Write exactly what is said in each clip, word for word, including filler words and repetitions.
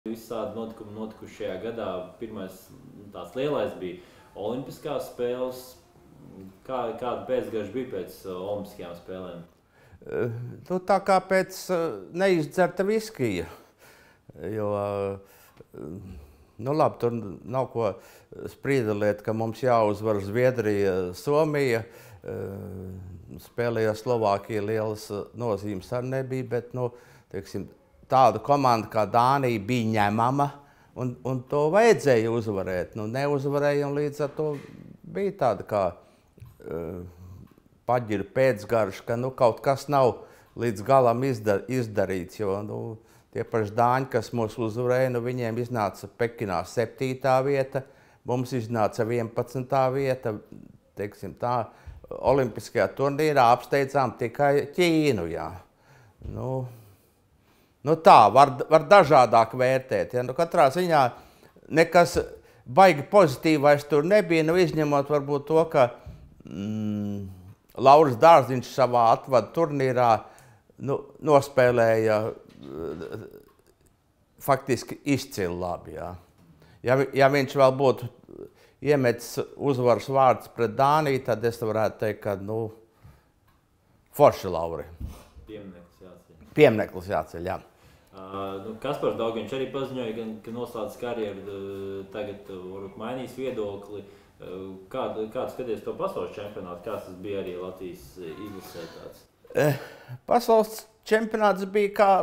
Visādi notikumi notikuši šajā gadā. Pirmais tās lielais bija Olimpiskās spēles. Kā, kāda pēcgarša bija pēc Olimpiskajām spēlēm? Nu, tā kā pēc neizdzerta viskija. Jo, nu labi, tur nav ko sprīdelēt, ka mums jāuzvar Zviedrija, Somija. Spēlējā Slovākija lielas nozīmes arī nebija, bet, nu, teiksim, tāda komanda kā Dānija bija ņemama, un, un to vajadzēja uzvarēt. Nu, neuzvarēja, un līdz ar to bija tāda kā uh, paģira pēcgarša, ka nu, kaut kas nav līdz galam izdar, izdarīts, jo nu, tie paši dāņi, kas mūs uzvarēja, nu, viņiem iznāca Pekinā septītā vieta, mums iznāca vienpadsmitā vieta, teiksim tā, Olimpiskajā turnīrā apsteidzām tikai Ķīnu, jā. Nu, Nu tā, var, var dažādāk vērtēt. Ja? Nu, katrā ziņā nekas baigi pozitīvais tur nebija, nu, izņemot varbūt to, ka mm, Lauris Dārziņš savā atvadu turnīrā nu, nospēlēja uh, faktiski izcili labi. Ja? Ja, ja viņš vēl būtu iemetis uzvaras vārds pret Dāniju, tad es varētu teikt, ka nu, forši Lauri. Piemineklis jāceļ. Piemineklis jāceļ, jā. Uh, nu, Kaspars Daugaņš arī paziņoja, ka, ka noslēdz karjeru, uh, tagad uh, varbūt mainīs viedokli. Uh, kādu, kādu skaties to pasaules čempionātu? Kāds tas bija arī Latvijas izlasē tāds? Eh, pasaules čempionāts bija kā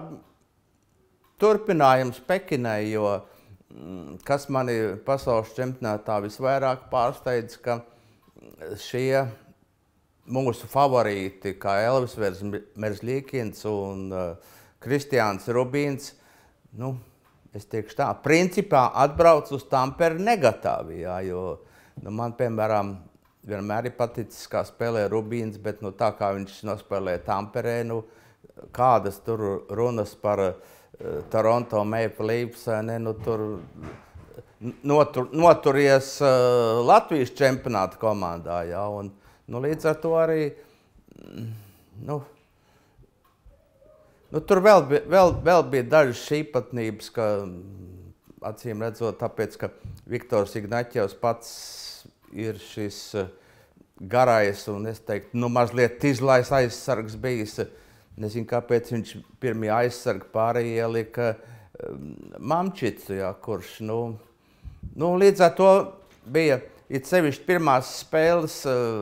turpinājums Pekinai, jo mm, kas mani pasaules čempionātā visvairāk pārsteidz, ka šie mūsu favorīti, kā Elvis Merzlikins un uh, Kristiāns Rubīns, nu, es teikšu tā, principā atbrauc uz Tamperi negatīvi, jā, jo nu, man, piemēram, vienmēr ir paticis, kā spēlē Rubīns, bet nu, tā kā viņš nospēlē Tamperē, nu, kādas tur runas par uh, Toronto Maple Leafs, ne, nu, tur notur, noturies uh, Latvijas čempionāta komandā, jā, un nu, līdz ar to arī, nu, Nu, tur vēl, vēl, vēl bija dažas īpatnības, ka, acīm redzot, tāpēc, ka Viktors Ignaķevs pats ir šis garais un, es teiktu, nu, mazliet izlais aizsargs bijis. Nezinu, kāpēc viņš pirmie aizsargi pārējie ielika Mamčicu, jā, kurš, nu, nu, līdz ar to bija, it sevišķi pirmās spēles,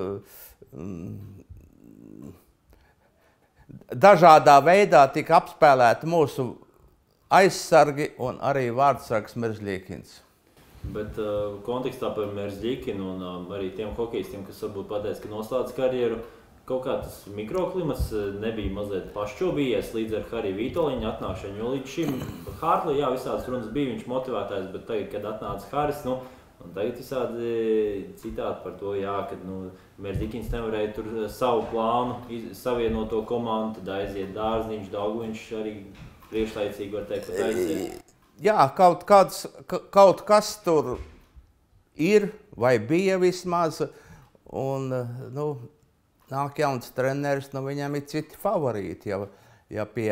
dažādā veidā tika apspēlēti mūsu aizsargi un arī vārdsargs Merzlikins. Bet uh, kontekstā par Merzlikinu un uh, arī tiem hokejistiem, kas varbūt pateica, ka noslēdz karjeru, kaut kā tas mikroklimats nebija mazliet pašķobījies līdz ar Hariju Vītoliņu atnākšanu, jo līdz šim Hārtlī, jā, visādas runas bija, viņš motivētājs, bet tagad, kad atnāca Haris, nu, un tagad visādi citāti par to, jā, kad nu, Merzlikins nevarēja tur savu plānu, savienot to komandu, tad aiziet Dārziņš, Daugaviņš arī priekšlaicīgi, var teikt, pat aiziet. Jā, kaut, kāds, kaut kas tur ir vai bija vismaz, un nu, nāk jauns treneris, nu, viņam ir citi favorīti. Ja, ja pie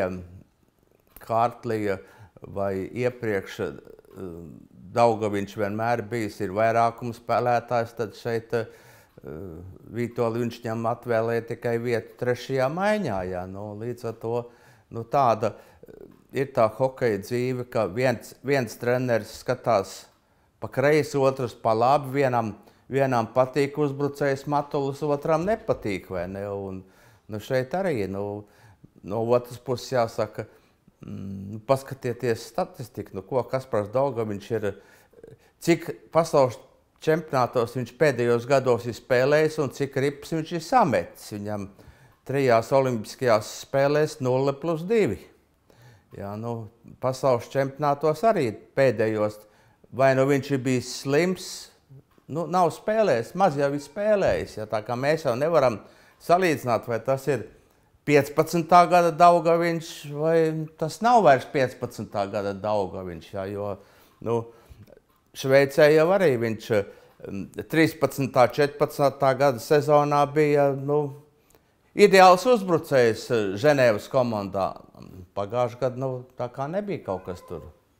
Hārtlija vai iepriekš Daugaviņš vienmēr bijis ir vairākums spēlētājs, tad šeit uh, Vītoli viņš ņem atvēlēja tikai vietu trešajā maiņā. Jā. Nu, līdz ar to nu, tāda ir tā hokeja dzīve, ka viens, viens treneris skatās pa kreisi, otrs pa labi, vienam, vienam patīk uzbrucējs Matulis, otram nepatīk, vai ne? Un, nu, šeit arī, nu, no otras puses jāsaka, Mm, paskatieties statistiku, nu ko Kaspars Daugaviņš ir, cik pasaules čempionātos viņš pēdējos gados ir spēlējis un cik rips viņš ir sametis. Viņam trijās olimpiskajās spēlēs nulle plus divi. Jā, nu, pasaules čempionātos arī pēdējos, vai nu viņš ir bijis slims, nu, nav spēlējis, maz jau ir spēlējis. Ja, tā kā mēs jau nevaram salīdzināt, vai tas ir piecpadsmitā gada Daugaviņš, vai tas nav vairs piecpadsmitā gada Daugaviņš, jā, jo nu, Šveicē jau arī viņš trīspadsmitā, četrpadsmitā gada sezonā bija nu, ideāls uzbrucējs Ženēvas komandā. Pagājušajā gadā nu, tā kā nebija kaut kas tur.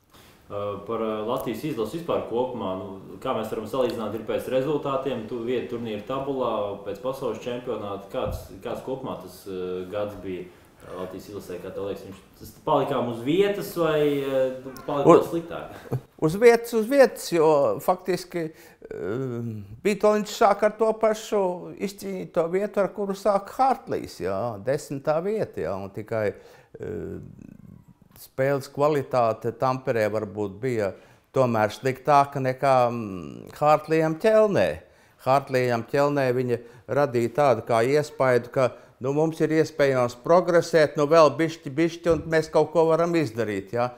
Par Latvijas izlases vispār kopumā, nu, kā mēs varam salīdzināt, ir pēc rezultātiem, tu vieta turnīra tabulā, pēc pasaules čempionāta, kāds, kāds kopumā tas uh, gads bija Latvijas izlasē, kā tev liekas, viņš tas palikām uz vietas vai uh, palikām sliktāk? Uz vietas, uz vietas, jo faktiski uh, Vitoļņš sāk ar to pašu izcīnīto vietu, ar kuru sāk Hartlīs, jā, desmitā vieta, jā, un tikai uh, spēles kvalitāte Tamperē varbūt bija tomēr sliktāka nekā Hartlijam Ķelnē. Hartlijam Ķelnē viņa radīja tādu kā iespaidu, ka nu, mums ir iespējams progresēt, nu vēl bišķi, bišķi, un mēs kaut ko varam izdarīt. Ja?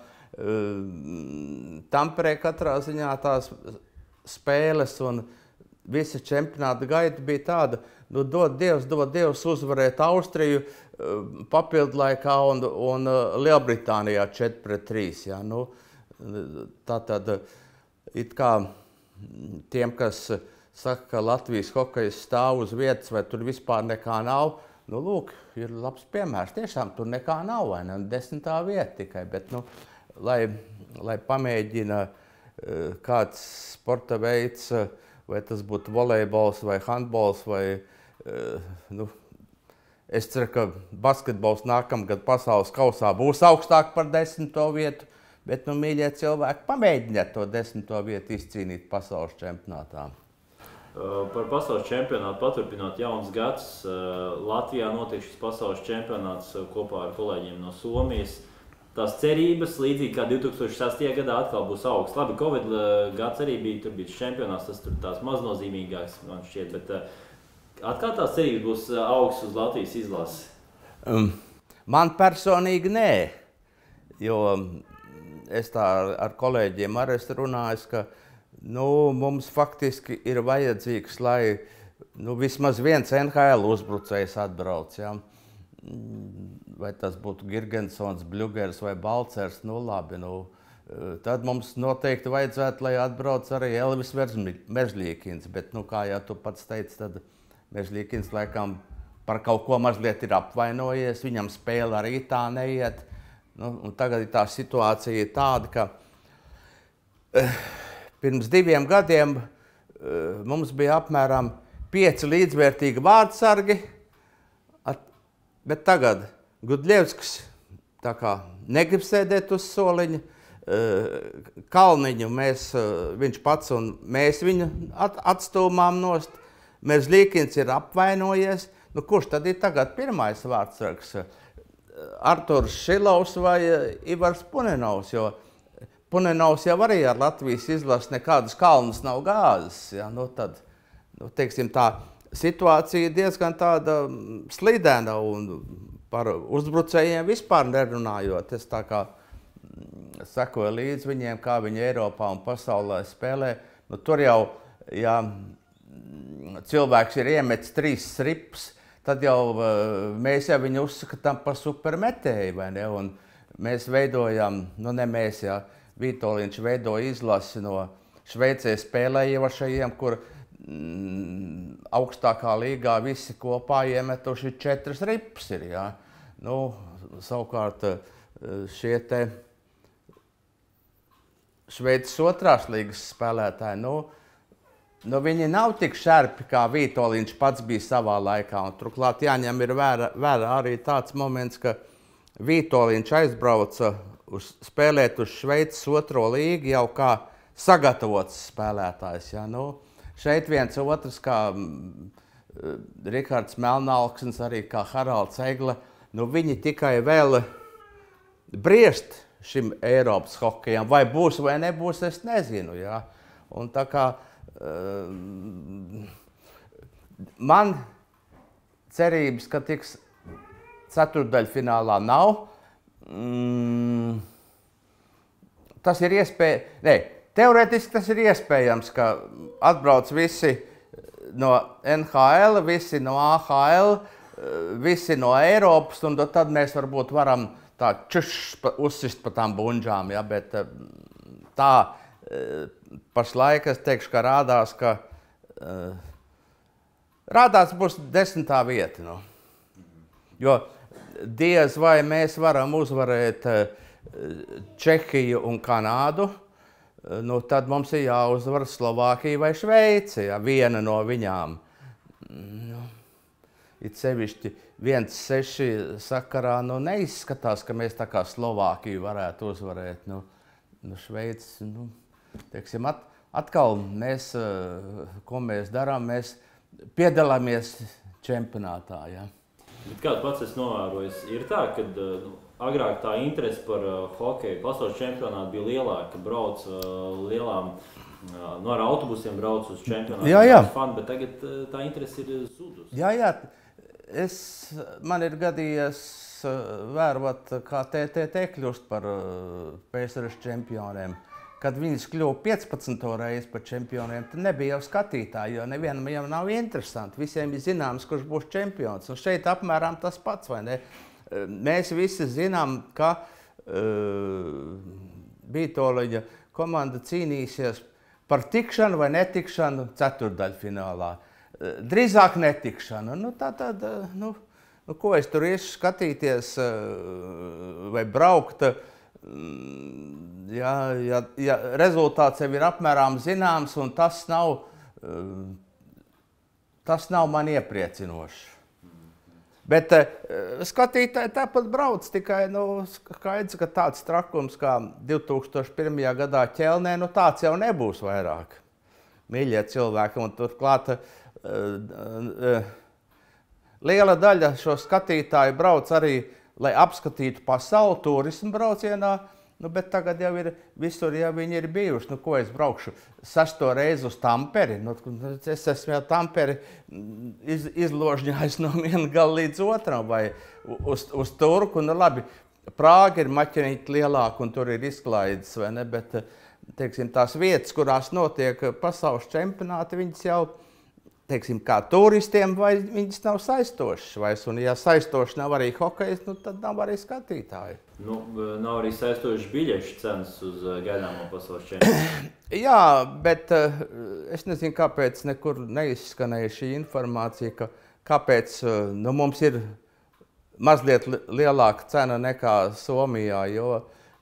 Tamperē katrā ziņā tās spēles un visa čempionāta gaita bija tāda, nu dod Dievs, dod Dievs uzvarēt Austriju papildu laikā un, un Lielbritānijā četri pret trīs. Ja? Nu, tā tad it kā tiem, kas saka, ka Latvijas hokejs stāv uz vietas vai tur vispār nekā nav, nu lūk, ir labs piemērs. Tiešām tur nekā nav, vai ne? Desmitā vieta tikai, bet nu, lai, lai pamēģina kāds sporta veids, vai tas būtu volejbols vai handbols vai, nu, es ceru, ka basketbols nākamgad pasaules kausā būs augstāk par desmito vietu, bet, nu, mīļie cilvēki, pamēģiniet to desmito vietu izcīnīt pasaules čempionātā. Par pasaules čempionātu paturpinot jauns gads, Latvijā notiek šis pasaules čempionāts kopā ar kolēģiem no Somijas. Tās cerības, līdzīgi kā divi tūkstoši sastajā gadā, atkal būs augsts. Labi, Covid gads arī bija, tur bija čempionāts, tas tur tās maznozīmīgāks, man šķiet, bet atkal tās cerības būs augsts uz Latvijas izlases? Um, man personīgi nē, jo es tā ar kolēģiem arī esmu runājis, ka nu, mums faktiski ir vajadzīgs, lai nu, vismaz viens N H L uzbrucējs atbrauc. Ja? Vai tas būtu Girgensons, Bļugers vai Balcers, nu labi, nu, tad mums noteikti vajadzētu, lai atbrauc arī Elvis Mežļīkins, bet, nu, kā jau tu pats teici, tad Mežļīkins laikam par kaut ko mazliet ir apvainojies, viņam spēle arī tā neiet. Nu, un tagad tā situācija ir tāda, ka eh, pirms diviem gadiem eh, mums bija apmēram pieci līdzvērtīgi vārdsargi, at, bet tagad Gudļevskis tā kā negrib sēdēt uz soliņa, eh, Kalniņu mēs, viņš pats un mēs viņu at, atstūmām nost. Mežļīkins ir apvainojies. Nu, kurš tad ir tagad pirmais vārdsargs? Arturs Šilovs vai Ivars Punenovs? Jo Punenovs jau arī ar Latvijas izlases nekādus kalnus nav gāzes. Ja? Nu, tad, nu, teiksim, tā situācija ir diezgan tāda slidena un par uzbrucējiem vispār nerunājot. Es tā kā sekoju līdz viņiem, kā viņi Eiropā un pasaulē spēlē. Nu, tur jau, ja cilvēks ir iemetis trīs strips, tad jau mēs jau viņu uzskatām par supermetēju, vai ne? Un mēs veidojam, nu ne mēs, jā, Vitoļņš veidoja izlasi no Šveicē spēlējošajiem, kur mm, augstākā līgā visi kopā iemetuši četras rips ir, jā. Nu, savukārt šie te Šveices otrās līgas spēlētāji, nu, Nu, viņi nav tik šerpi, kā Vitoļņš pats bija savā laikā. Un, turklāt jāņem ir vērā, vērā arī tāds moments, ka Vitoļņš aizbrauca uz, spēlēt uz Šveices otro līgu jau kā sagatavots spēlētājs. Ja? Nu, šeit viens otrs, kā Rihards Melnalksns, arī kā Haralds Egla, nu, viņi tikai vēl briest šim Eiropas hokejam. Vai būs vai nebūs, es nezinu. Ja? Un tā kā man cerības, ka tiks ceturtdaļfinālā nav. Mm, tas ir iespēja, ne, teorētiski tas ir iespējams, ka atbrauc visi no N H L, visi no A H L, visi no Eiropas, un tad mēs varbūt varam tā čušs uzsist pa tām bunžām, ja, bet tā pašlaik es teikšu, ka rādās, ka uh, rādās būs desmitā vieta. Nu. Jo diez vai mēs varam uzvarēt uh, Čehiju un Kanādu, nu, tad mums ir jāuzvar Slovākija vai Šveice, ja, viena no viņām. Nu, it sevišķi viens seši sakarā nu, neizskatās, ka mēs tā kā Slovākiju varētu uzvarēt. Nu, nu, Šveicis, nu, teiksim, at, atkal mēs, ko mēs darām, mēs piedalāmies čempionātā. Ja. Bet kāds pats es novērojis, ir tā, ka nu, agrāk tā interese par uh, hokeju pasaules čempionātu bija lielāka, ka brauc uh, lielām, uh, no ar autobusiem brauc uz čempionātu. Jā, jā. Fan, bet tagad uh, tā interese ir zudus. Jā, jā. Es, man ir gadījies uh, vērot, kā T T T kļūst par uh, P S R S čempioniem. Kad viņas kļuva piecpadsmito reizi par čempioniem, tad nebija jau skatītāji, jo nevienam jau nav interesanti. Visiem ir zināms, kurš būs čempions. Un šeit apmēram tas pats, vai ne? Mēs visi zinām, ka uh, Vītoliņa komanda cīnīsies par tikšanu vai netikšanu ceturdaļfinālā. Uh, drīzāk netikšanu. Nu, tā tad, uh, nu, nu, ko es tur iešu skatīties uh, vai braukt? Ja, ja, ja rezultāts jau ir apmēram zināms, un tas nav, tas nav man iepriecinoši. Bet skatītāji tāpat brauc, tikai nu, skaidrs, ka tāds trakums kā divi tūkstoši pirmajā gadā Ķelnē, nu tāds jau nebūs vairāk. Mīļie cilvēki, un turklāt liela daļa šo skatītāju brauc arī, lai apskatītu pasauli turismu braucienā, nu, bet tagad jau ir visur, ja viņi ir bijuši. Nu, ko es braukšu sesto reizi uz Tamperi? Nu, es esmu jau Tamperi iz, izložņājis no viena gala līdz otram, vai uz, uz Turku. Nu, labi, Prāga ir maķenīti lielāka un tur ir izklaides, vai ne? Bet, teiksim, tās vietas, kurās notiek pasaules čempionāti, viņas jau, teiksim, kā turistiem, vai viņas nav saistošas vairs, un ja saistošas nav arī hokejs, nu tad nav arī skatītāji. Nu, nav arī saistošas biļešu cenas uz gaidāmo pasaules čempionātu. Jā, bet es nezinu, kāpēc nekur neizskanēja šī informācija, ka kāpēc nu, mums ir mazliet lielāka cena nekā Somijā, jo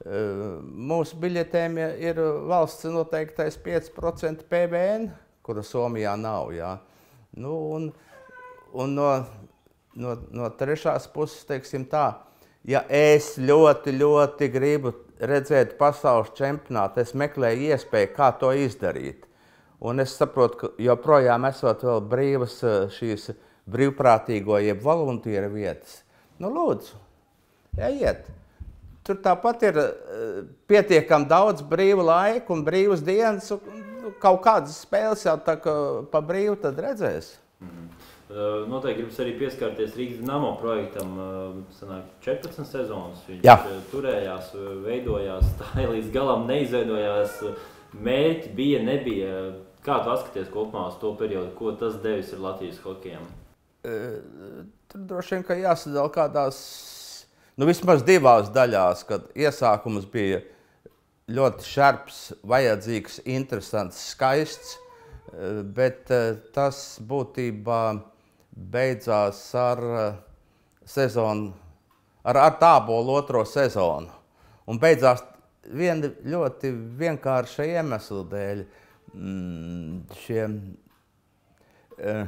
mūsu biļetēm ir valsts noteiktais pieci procenti P V N, kura Somijā nav, jā. Nu, un un no, no, no trešās puses, teiksim tā, ja es ļoti, ļoti gribu redzēt pasaules čempionātu, es meklēju iespēju, kā to izdarīt. Un es saprotu, ka joprojām esot vēl brīvas šīs brīvprātīgo jeb voluntīra vietas. Nu, lūdzu, ejiet. Tur tāpat ir pietiekami daudz brīva laika un brīvas dienas. Kaut kādas spēles jau tā kā pa brīvu tad redzēs. Mm. Uh, noteikti gribas arī pieskarties Rīgas Dinamo projektam. Uh, sanāk četrpadsmit sezonas. Viņš Jā. turējās, veidojās, tā līdz galam neizveidojās. Mērķi bija, nebija. Kā tu atskaties kopumā uz to periodu? Ko tas devis ar Latvijas hokejam? Uh, tur droši vien, ka jāsadala kādās, nu vismaz divās daļās, kad iesākums bija ļoti šarps, vajadzīgs, interesants, skaists, bet tas būtībā beidzās ar sezonu, ar, ar tābolu otro sezonu. Un beidzās viena ļoti vienkārša iemesla dēļ. Šiem, eh,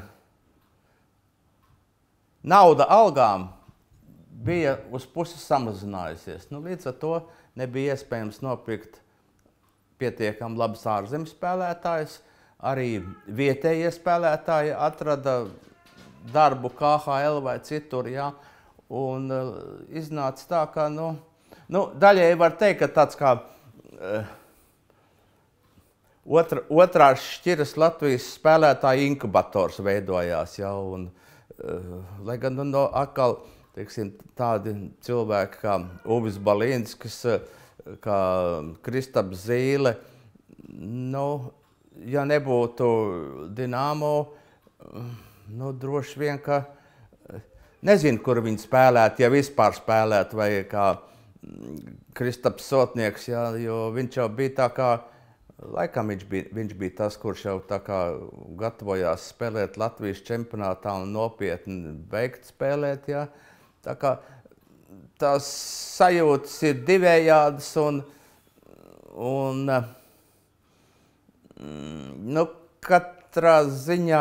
nauda algām bija uz pusi samazinājusies. Nu, līdz ar to nebija iespējams nopirkt pietiekami labus ārzemes spēlētājus. Arī vietējie spēlētāji atrada darbu K H L vai citur, jā. Un uh, iznāca tā, ka, nu, nu daļēji var teikt, ka tāds kā uh, otra, otrās šķiras Latvijas spēlētāju inkubators veidojās, jā. Un, uh, lai gan, nu, no atkal, teiksim, tādi cilvēki kā Uvis Balīnskis, kā Kristaps Zīle, nu, ja nebūtu Dinamo, nu, droši vien, ka nezinu, kur viņi spēlētu, ja vispār spēlētu, vai kā Kristaps Sotnieks, jā, jo viņš jau bija tā kā, laikam viņš bija, viņš bija tas, kurš jau tā kā gatavojās spēlēt Latvijas čempionātā un nopietni beigt spēlēt, jā. Tā kā tās sajūtas ir divējādas un, un Nu, katrā ziņā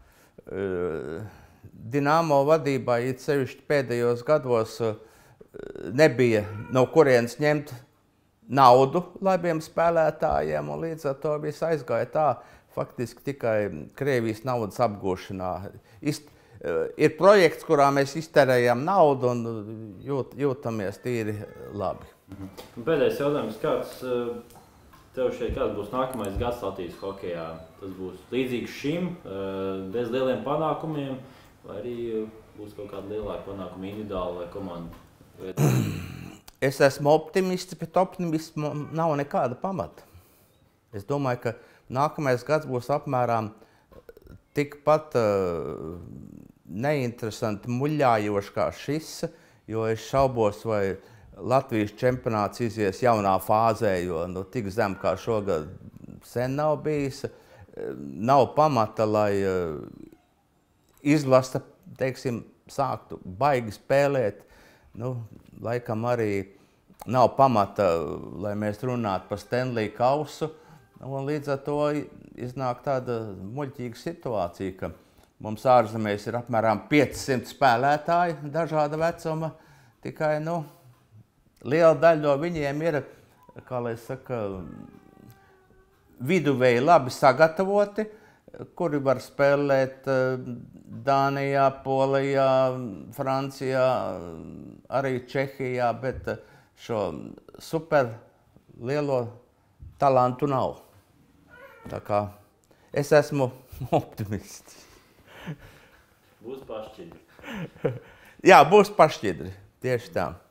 Dinamo vadībā, it sevišķi pēdējos gados, nebija no kurienes ņemt naudu labiem spēlētājiem, un līdz ar to viss aizgāja tā, faktiski tikai Krievijas naudas apgūšanā. Ist, ir projekts, kurā mēs izterējam naudu un jūt, jūtamies tīri labi. Mhm. Pēdējais jautājums, kāds tev šeit, kāds būs nākamais gads Latvijas hokejā? Tas būs līdzīgs šim, bez lieliem panākumiem, vai arī būs kaut kāda lielāka panākuma individuāla vai komanda? Es esmu optimists, bet optimismu nav nekāda pamata. Es domāju, ka nākamais gads būs apmēram tikpat uh, neinteresanti muļājoši kā šis, jo es šaubos, vai Latvijas čempionāts izies jaunā fāzē, jo nu, tik zem kā šogad sen nav bijis. Nav pamata, lai uh, izlasta, teiksim, sāktu baigi spēlēt. Nu, laikam arī nav pamata, lai mēs runātu par Stanley kausu. Un līdz ar to iznāk tāda muļķīga situācija, ka mums ārzemēs ir apmēram piecsimt spēlētāji dažāda vecuma. Tikai nu, liela daļa no viņiem ir, kā lai saka, viduvēji labi sagatavoti, kuri var spēlēt Dānijā, Polijā, Francijā, arī Čehijā, bet šo super lielo talantu nav. Tā kā es esmu optimists. Būs pašķidri. Jā, būs pašķidri. Tieši tā.